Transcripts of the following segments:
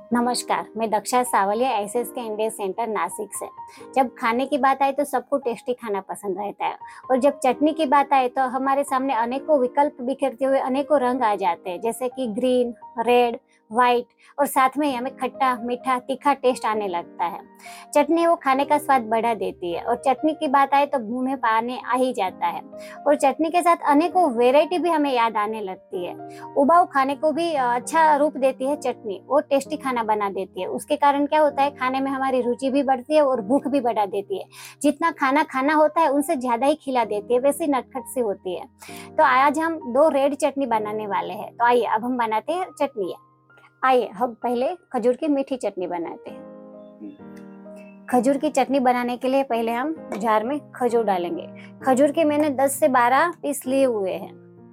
नमस्कार, मैं दक्षा सावलिया एसएस के इंडिया सेंटर नासिक से। जब खाने की बात आए तो सबको टेस्टी खाना पसंद रहता है और जब चटनी की बात आए तो हमारे सामने अनेकों विकल्प बिखरते हुए अनेकों रंग आ जाते हैं, जैसे कि ग्रीन, रेड, व्हाइट और साथ में ही हमें खट्टा, मीठा, तीखा टेस्ट आने लगता है। चटनी वो खाने का स्वाद बढ़ा देती है और चटनी की बात आए तो मुंह में पानी आ ही जाता है और चटनी के साथ अनेकों वेराइटी भी हमें याद आने लगती है। उबाऊ खाने को भी अच्छा रूप देती है चटनी, वो टेस्टी खाना बना देती है। उसके कारण क्या होता है, खाने में हमारी रुचि भी बढ़ती है और भूख भी बढ़ा देती है। जितना खाना खाना होता है उनसे ज्यादा ही खिला देती है, वैसी नटखट सी होती है। तो आज हम दो रेड चटनी बनाने वाले हैं। तो आइए अब हम बनाते हैं चटनी। आइए हम पहले खजूर की मीठी चटनी बनाते हैं। खजूर की चटनी बनाने के लिए पहले हम जार में खजूर डालेंगे। खजूर के मैंने 10 से 12 पीस लिए हुए हैं।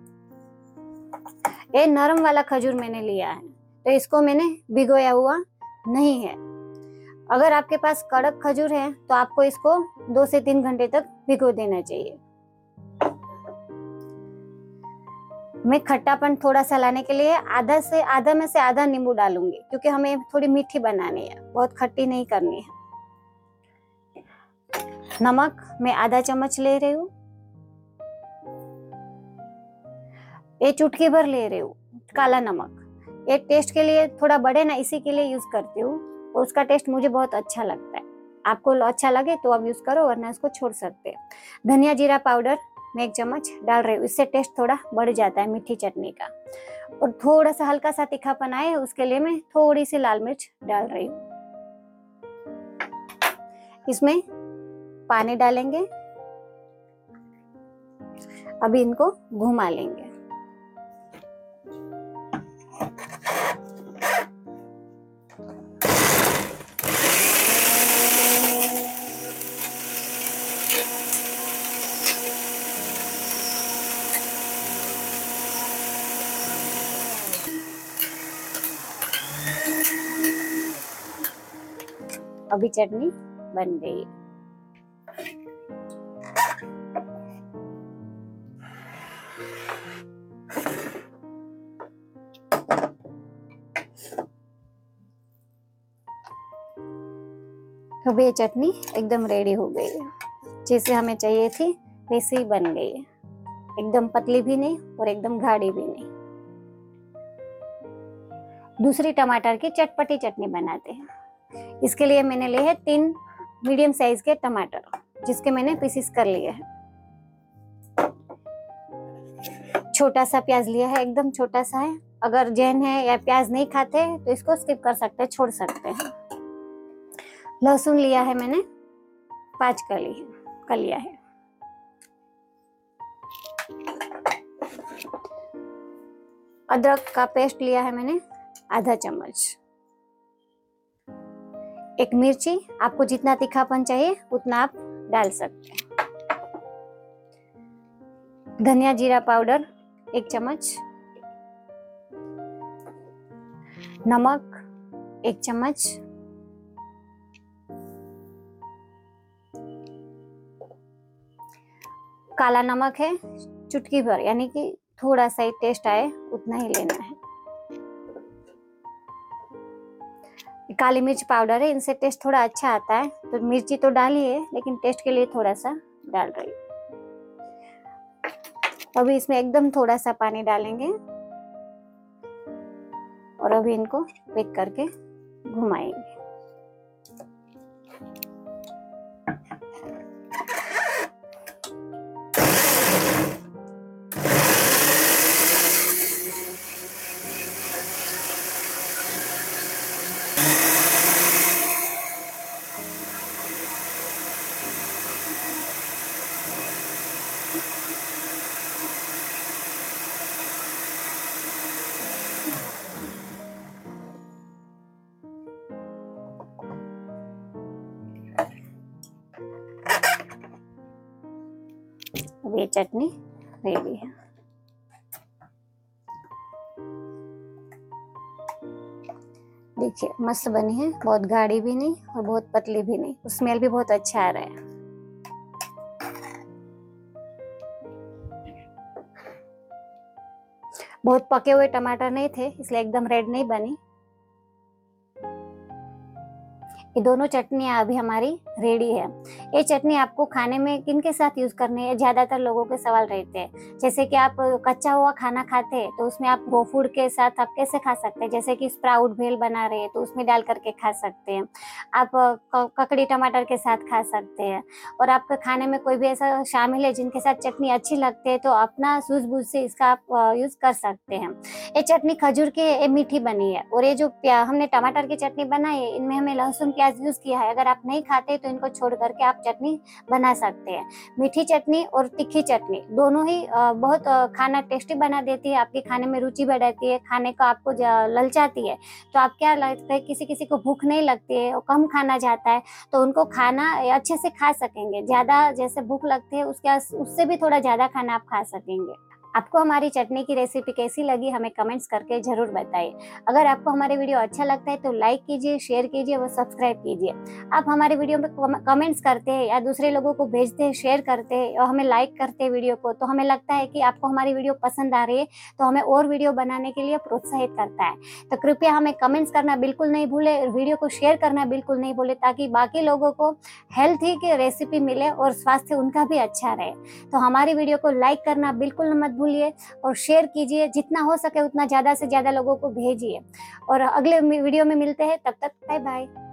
ये नरम वाला खजूर मैंने लिया है, तो इसको मैंने भिगोया हुआ नहीं है। अगर आपके पास कड़क खजूर है तो आपको इसको 2 से 3 घंटे तक भिगो देना चाहिए। मैं खट्टापन थोड़ा सा लाने के लिए आधा में से आधा नींबू डालूंगी, क्योंकि हमें थोड़ी मीठी बनानी है, बहुत खट्टी नहीं करनी है। नमक मैं आधा चम्मच ले रही हूँ, ये चुटकी भर ले रही हूँ। काला नमक ये टेस्ट के लिए थोड़ा बढ़े ना, इसी के लिए यूज करती हूँ, तो उसका टेस्ट मुझे बहुत अच्छा लगता है। आपको अच्छा लगे तो आप यूज करो, वरना इसको छोड़ सकते हैं। धनिया जीरा पाउडर मैं 1 चम्मच डाल रही हूँ, इससे टेस्ट थोड़ा बढ़ जाता है मीठी चटनी का। और थोड़ा सा हल्का सा तीखापन आए उसके लिए मैं थोड़ी सी लाल मिर्च डाल रही हूँ। इसमें पानी डालेंगे, अभी इनको घुमा लेंगे। अभी चटनी बन गई। अब ये चटनी एकदम रेडी हो गई है, जैसे हमें चाहिए थी वैसे ही बन गई है। एकदम पतली भी नहीं और एकदम गाढ़ी भी नहीं। दूसरी टमाटर की चटपटी चटनी बनाते हैं। इसके लिए मैंने लिए है 3 मीडियम साइज के टमाटर, जिसके मैंने पीसेस कर लिए हैं। छोटा सा प्याज लिया है, एकदम छोटा सा है। अगर जैन है या प्याज नहीं खाते तो इसको स्किप कर सकते हैं, छोड़ सकते हैं। लहसुन लिया है मैंने 5 कलियां है। अदरक का पेस्ट लिया है मैंने आधा चम्मच। एक मिर्ची, आपको जितना तीखापन चाहिए उतना आप डाल सकते हैं। धनिया जीरा पाउडर 1 चम्मच। नमक 1 चम्मच। काला नमक है चुटकी भर, यानी कि थोड़ा सा ही टेस्ट आए उतना ही लेना है। काली मिर्च पाउडर है, इनसे टेस्ट थोड़ा अच्छा आता है, तो मिर्ची तो डाली है लेकिन टेस्ट के लिए थोड़ा सा डाल रही हूँ। अभी इसमें एकदम थोड़ा सा पानी डालेंगे और अभी इनको पैक करके घुमाएंगे। अब ये चटनी रेडी है। देखिए मस्त बनी है, बहुत गाढ़ी भी नहीं और बहुत पतली भी नहीं। स्मेल भी बहुत अच्छा आ रहा है। बहुत पके हुए टमाटर नहीं थे, इसलिए एकदम रेड नहीं बनी। ये दोनों चटनियाँ अभी हमारी रेडी है। ये चटनी आपको खाने में किनके साथ यूज़ करनी है, ज़्यादातर लोगों के सवाल रहते हैं। जैसे कि आप कच्चा हुआ खाना खाते हैं तो उसमें आप रो फूड के साथ आप कैसे खा सकते हैं, जैसे कि स्प्राउट भेल बना रहे हैं तो उसमें डाल करके खा सकते हैं। आप ककड़ी टमाटर के साथ खा सकते हैं। और आपके खाने में कोई भी ऐसा शामिल है जिनके साथ चटनी अच्छी लगती है तो अपना सूझबूझ से इसका आप यूज़ कर सकते हैं। ये चटनी खजूर की मीठी बनी है। और ये जो हमने टमाटर की चटनी बनाई है इनमें हमें लहसुन प्याज यूज़ किया है। अगर आप नहीं खाते तो इनको छोड़ करके आप चटनी बना सकते हैं। मीठी चटनी और तीखी चटनी दोनों ही बहुत खाना टेस्टी बना देती है, आपके खाने में रुचि बढ़ाती है, खाने को आपको ललचाती है। तो आप क्या लगता है, किसी किसी को भूख नहीं लगती है और कम खाना जाता है तो उनको खाना अच्छे से खा सकेंगे। ज़्यादा जैसे भूख लगती है उससे भी थोड़ा ज़्यादा खाना आप खा सकेंगे। आपको हमारी चटनी की रेसिपी कैसी लगी हमें कमेंट्स करके ज़रूर बताइए। अगर आपको हमारे वीडियो अच्छा लगता है तो लाइक कीजिए, शेयर कीजिए व सब्सक्राइब कीजिए। आप हमारे वीडियो में कमेंट्स करते हैं या दूसरे लोगों को भेजते हैं, शेयर करते हैं और हमें लाइक करते हैं वीडियो को, तो हमें लगता है कि आपको हमारी वीडियो पसंद आ रही है, तो हमें और वीडियो बनाने के लिए प्रोत्साहित करता है। तो कृपया हमें कमेंट्स करना बिल्कुल नहीं भूलें और वीडियो को शेयर करना बिल्कुल नहीं भूलें, ताकि बाकी लोगों को हेल्थी की रेसिपी मिले और स्वास्थ्य उनका भी अच्छा रहे। तो हमारी वीडियो को लाइक करना बिल्कुल मत भूलिए और शेयर कीजिए, जितना हो सके उतना ज़्यादा से ज़्यादा लोगों को भेजिए। और अगले वीडियो में मिलते हैं, तब तक बाय बाय।